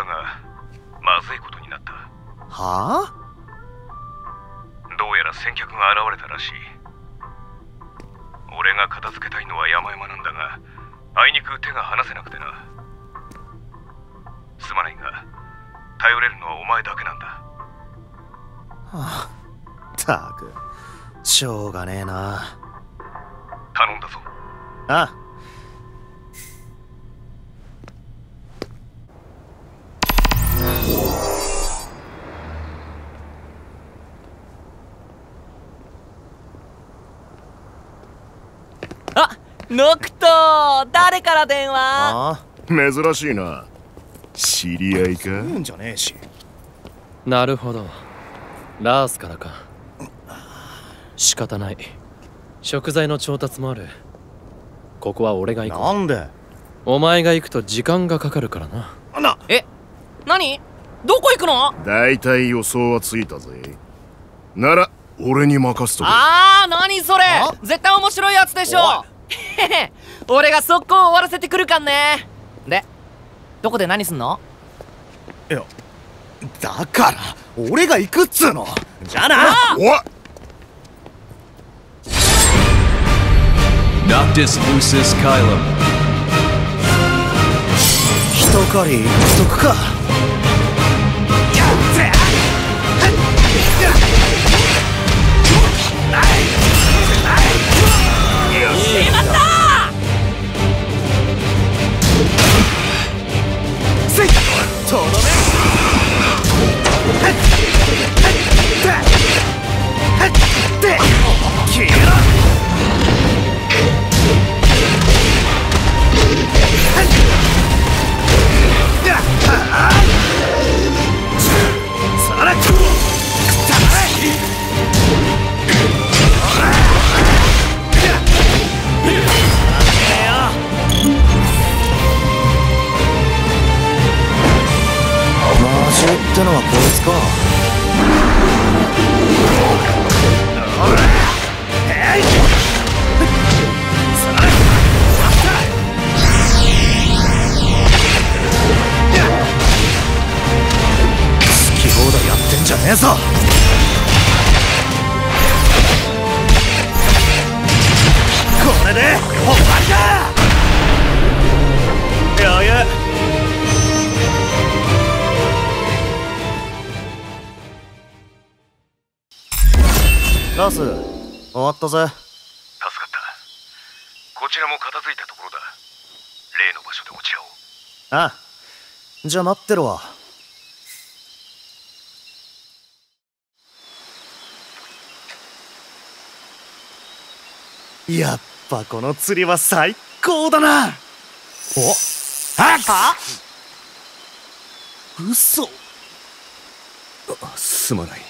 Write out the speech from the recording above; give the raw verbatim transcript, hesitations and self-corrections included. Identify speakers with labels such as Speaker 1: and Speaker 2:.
Speaker 1: がまずいことになった。
Speaker 2: はあ？
Speaker 1: どうやら先客が現れたらしい。俺が片付けたいのは山々なんだが、あいにく手が離せなくてな。すまないが頼れるのはお前だけなんだ。
Speaker 2: はあ、ったくしょうがねえな。
Speaker 1: 頼んだぞ。
Speaker 2: ああ。
Speaker 3: あ、ノクト、誰から電話？
Speaker 2: あ
Speaker 4: 珍しいな。知り合いか？
Speaker 2: 言うんじゃねえし。
Speaker 5: なるほど、ラースからか。仕方ない、食材の調達もある。ここは俺が行こう。
Speaker 2: なんで？
Speaker 5: お前が行くと時間がかかるからな。
Speaker 2: な
Speaker 3: え、何？どこ行くの？
Speaker 4: だいたい予想はついたぜ。なら俺に任せとけ。
Speaker 3: あー、何それ？絶対面白いやつでしょ。へへ、俺が速攻終わらせてくるかんね。で、どこで何すんの？
Speaker 2: いや、だから俺が行くっつうの。じゃあな。
Speaker 4: おい、
Speaker 6: Noctis Lucis Kylum。
Speaker 2: 一狩りしとくか。
Speaker 3: しまったー！
Speaker 2: せい！とどめ！消えろ！さらっと！ってのはこいつか。好き放題やってんじゃねえぞ。これで終わりだ。余裕。ラス、終わったぜ。
Speaker 1: 助かった。こちらも片付いたところだ。例の場所で落ち合おう。
Speaker 2: ああ、じゃあ待ってろわ。やっぱこの釣りは最高だな。お、あっ、は？嘘。
Speaker 4: すまない。